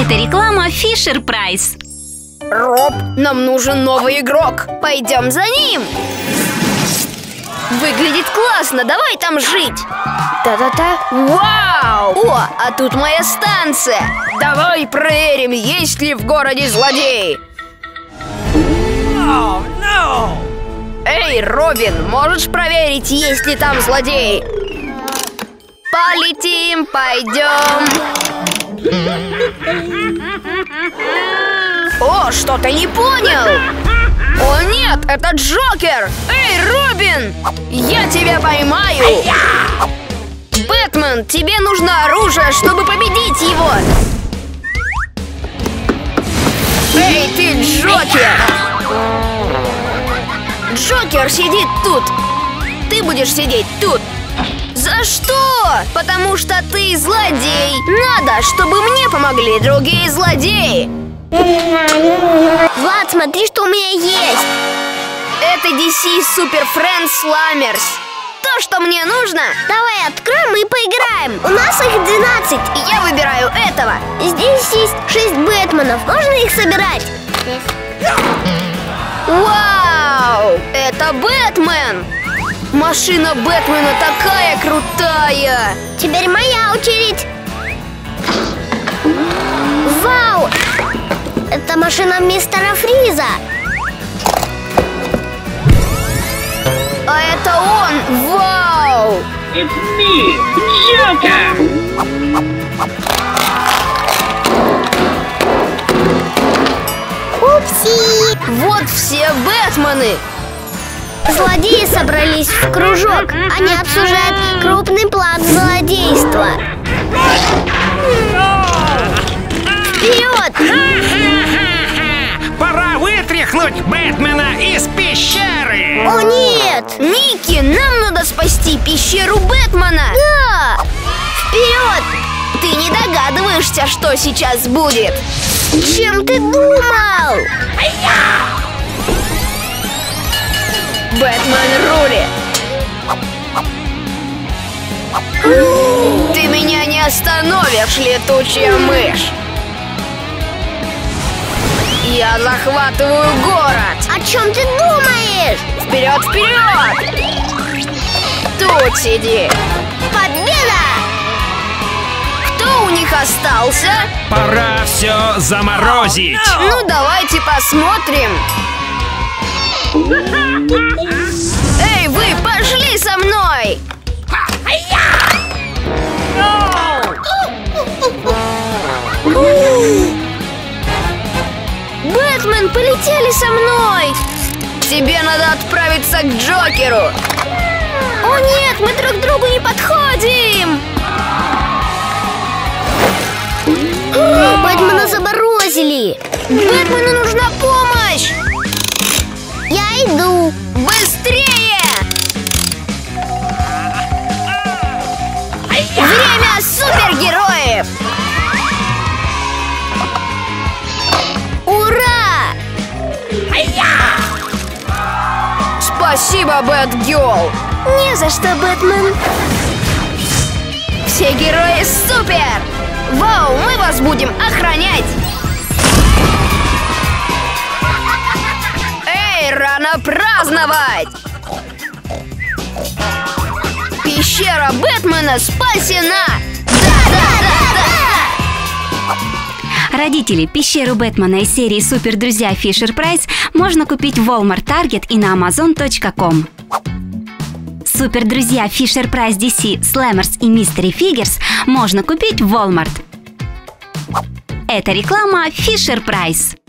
Это реклама Fisher-Price. Роб, нам нужен новый игрок. Пойдем за ним. Выглядит классно, давай там жить. Та-та-та. Вау! О, а тут моя станция. Давай проверим, есть ли в городе злодеи. Эй, Робин, можешь проверить, есть ли там злодеи? Полетим, пойдем. О, что-то не понял. О нет, это Джокер. Эй, Робин, я тебя поймаю. Бэтмен, тебе нужно оружие, чтобы победить его. Эй, ты Джокер. Джокер сидит тут. Ты будешь сидеть тут. За что? Потому что ты злодей. Надо, чтобы мне помогли другие злодеи. Влад, смотри, что у меня есть. Это DC Super Friends Slammers. То, что мне нужно. Давай откроем и поиграем. У нас их 12. И я выбираю этого. Здесь есть 6 Бэтменов. Можно их собирать? Вау! Это Бэтмен! Машина Бэтмена такая крутая! Теперь моя очередь! Вау! Это машина мистера Фриза! А это он! Вау! It's me, Joker! Упси! Вот все Бэтмены! Злодеи собрались в кружок. Они обсуждают крупный план злодейства. Вперед! Пора вытряхнуть Бэтмена из пещеры! О нет! Ники, нам надо спасти пещеру Бэтмена! Да! Вперед! Ты не догадываешься, что сейчас будет? Чем ты думал? Бэтмен рулит! Ты меня не остановишь, летучая мышь! Я захватываю город! О чем ты думаешь? Вперед, вперед! Тут сиди! Победа! Кто у них остался? Пора все заморозить! Ну, давайте посмотрим! Эй, вы, пошли со мной! Бэтмен, полетели со мной! Тебе надо отправиться к Джокеру! О нет, мы друг к другу не подходим! Бэтмена заморозили! Бэтмену нужна помощь! Я иду! Быстрее! Время супергероев! Ура! Спасибо, Бэтгерл! Не за что, Бэтмен! Все герои супер! Вау, мы вас будем охранять! Эй, рано праздновать! Пещера Бэтмена спасена! Родители, пещеру Бэтмена из серии Супер Друзья Fisher-Price можно купить в Walmart, Target и на Amazon.com. Супер Друзья Fisher-Price DC, Slammers и Mystery Figures можно купить в Walmart. Это реклама Fisher-Price.